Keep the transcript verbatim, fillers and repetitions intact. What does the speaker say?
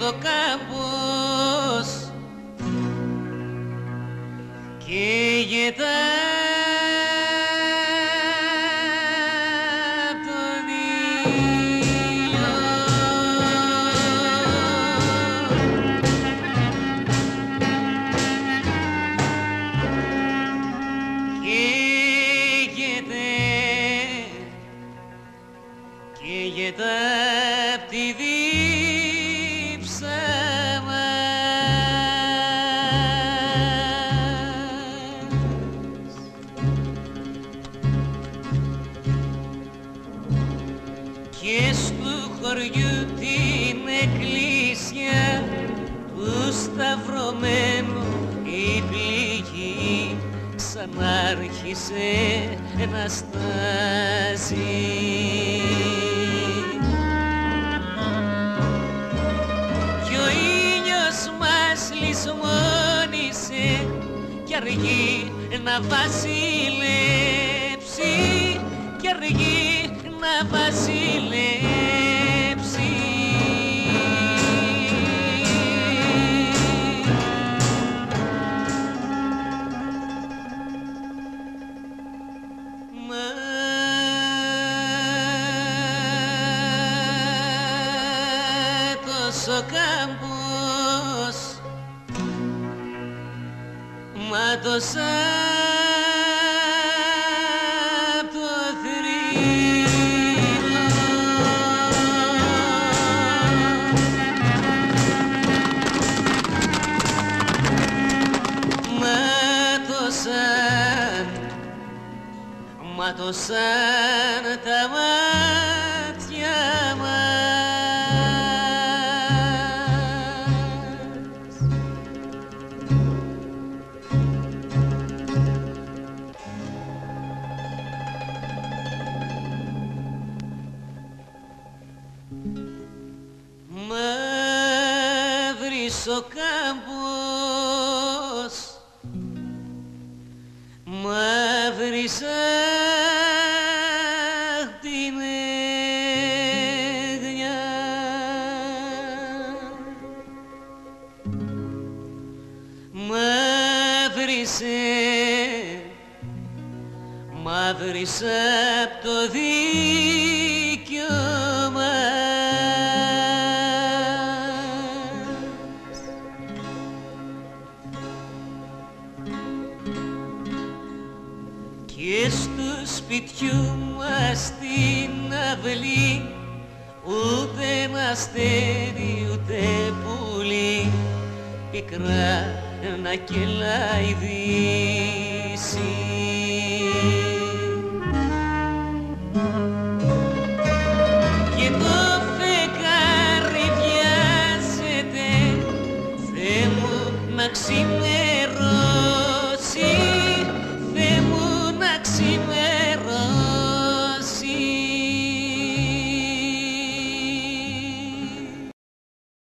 το κάμπος καίγεται απ' τον ήλιο. Καίγεται, καίγεται απ' τη δίψα μας. Και στου χωριού την εκκλησιά του σταυρωμένου η πληγή ξανάρχισε να στάζει. Κι ο ήλιος μας λησμόνισε κι αργεί να βασιλέψει, κι αργεί να βασιλέψει. Μα τόσο κάμπος, μα τόσα απ' το θρύλο. Μα τόσαν, μα τόσαν τα μάτια μας. Μαύρης ο κάμπος, μαύρης απ' την έγνοια. Μαύρισε, μαύρισε απ' το δίκιο μας. Και στο σπιτιού μας την αυλή ούτε ένα αστέρι ούτε πουλί πικρά να κελαϊδήσει. Και το φεγγάρι βιάζεται, Θεέ μου, να ξημερώσει.